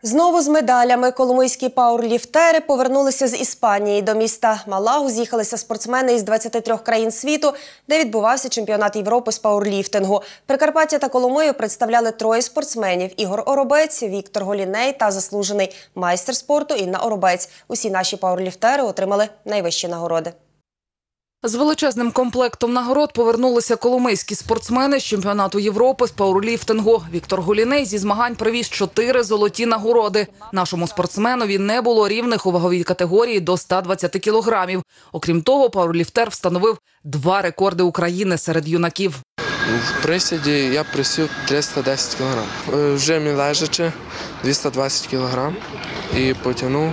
Знову з медалями коломийські пауерліфтери повернулися з Іспанії. До міста Малагу з'їхалися спортсмени із 23 країн світу, де відбувався чемпіонат Європи з пауерліфтингу. Прикарпаття та Коломию представляли троє спортсменів – Ігор Оробець, Віктор Голіней та заслужений майстер спорту Інна Оробець. Усі наші пауерліфтери отримали найвищі нагороди. З величезним комплектом нагород повернулися коломийські спортсмени з чемпіонату Європи з пауерліфтингу. Віктор Голіней зі змагань привіз 4 золоті нагороди. Нашому спортсменові не було рівних у ваговій категорії до 120 кілограмів. Окрім того, пауерліфтер встановив 2 рекорди України серед юнаків. В присіді я присів 310 кг. В жимі лежачи 220 кг і потягнув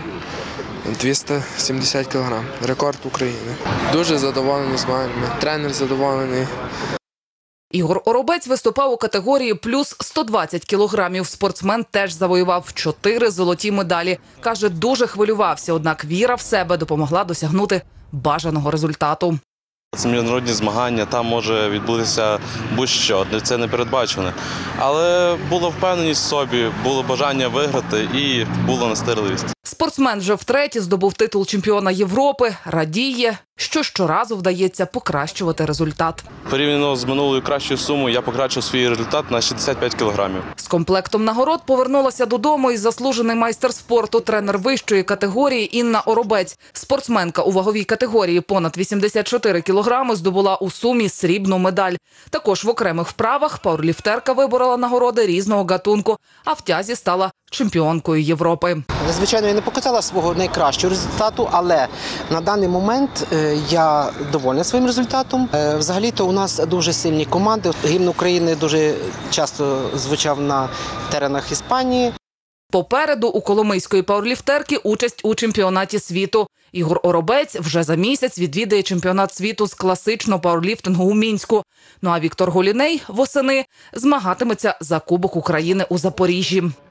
270 кг. Рекорд України. Дуже задоволений змаганнями. Тренер задоволений. Ігор Оробець виступав у категорії плюс 120 кілограмів. Спортсмен теж завоював 4 золоті медалі. Каже, дуже хвилювався, однак віра в себе допомогла досягнути бажаного результату. Це міжнародні змагання, там може відбутися будь-що, це не передбачено. Але була впевненість в собі, було бажання виграти і була настирливість. Спортсмен вже втретє здобув титул чемпіона Європи, радіє, що щоразу вдається покращувати результат. Порівняно з минулою кращою сумою я покращив свій результат на 65 кілограмів. З комплектом нагород повернулася додому і заслужений майстер спорту, тренер вищої категорії Інна Оробець. Спортсменка у ваговій категорії понад 84 кілограми здобула у сумі срібну медаль. Також в окремих вправах пауерліфтерка виборола нагороди різного гатунку, а в тязі стала чемпіонкою Європи. Звичайно, я не показала свого найкращого результату, але на даний момент я довольна своїм результатом. Взагалі-то у нас дуже сильні команди. Гімн України дуже часто звучав на теренах Іспанії. Попереду у коломийської пауерліфтерки участь у чемпіонаті світу. Ігор Оробець вже за місяць відвідає чемпіонат світу з класичного пауерліфтингу у Мінську. Ну а Віктор Голіней восени змагатиметься за Кубок України у Запоріжжі.